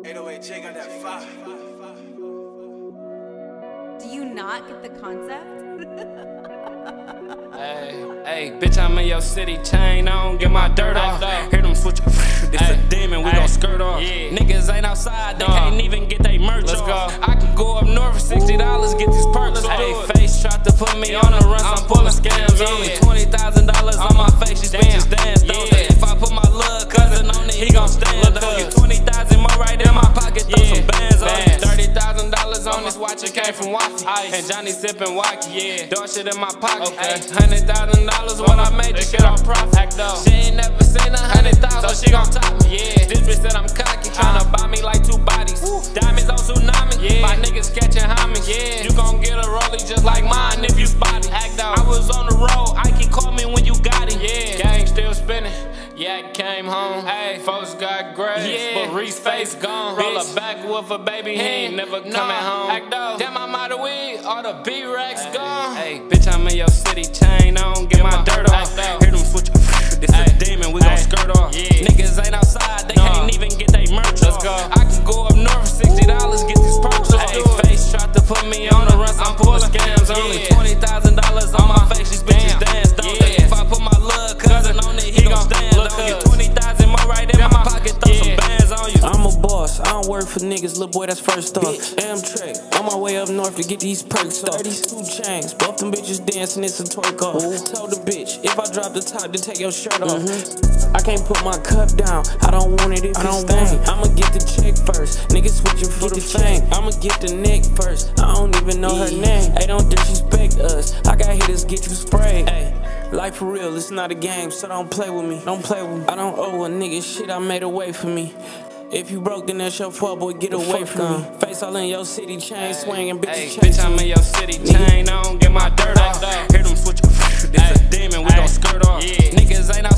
808 Jay got that fire. Do you not get the concept? Hey, bitch, I'm in your city, chain on, get my dirt off. Hear them switch, this a demon, we gon' skirt off. Niggas ain't outside, they can't even get they merch off. I can go up north for $60, get these perks. Hey, face tried to put me on the run, I'm pulling scams on me. $20,000 on my face, these bitches dance, don't they? If I put my little cousin on it, he gon' stand on you. 20,000 more right in my pocket, throw some bands on me. $30,000 on this watch, it came from Waffy. And Johnny sippin' wacky, dog shit in my pocket. $100,000 when I made this shit on profit. She ain't never seen 100,000, so she gon' top me. This bitch said I'm cocky, tryna buy me like 2 bodies. Diamonds on tsunami, my niggas catching homage. You gon' get a rollie just like mine if you spot it. I was on the road, Ike called me when you got it. Gang still spinning. Yeah, came home. Hey, folks got graves, but Reese face gone. Roll her back with a baby, he ain't never coming home. Damn, I'm out of weed, all the B-Racks gone. Hey, bitch, I'm in your city, chain on, get my dirt off. Hear them switch, this a demon, we gon' skirt off. Niggas ain't outside, they can't even get they merch off. I can go up north for $60, get these perks off. Hey, face tried to put me on the run, I'm pulling scams on me. $20,000 on my face, these bitches dance, don't they? If I put my little cousin on it, he gon' stand. 20,000 more right in my pocket, throw some bands on you. I'm a boss, I don't work for niggas, little boy, that's first off. Amtrak, on my way up north to get these perks off. 32 chains, both them bitches dancing, it's a twerk off. Told the bitch, if I drop the top, to take your shirt off. I can't put my cup down, I don't want it if it's stained. I'ma get the check first, niggas switching for the fame. I'ma get the neck first, I don't even know her name. Hey, don't disrespect us, I got hitters, get you sprayed. Hey, life for real, it's not a game, so don't play with me. Don't play with me. I don't owe a nigga shit, I made a way for me. If you broke, then that's your fault, boy, get away from me. Face all in your city, chain swinging, bitches bitch, I'm in your city, chain on, get my dirt off. Hear them switch, this a demon, we gon' skirt off. Niggas ain't outside.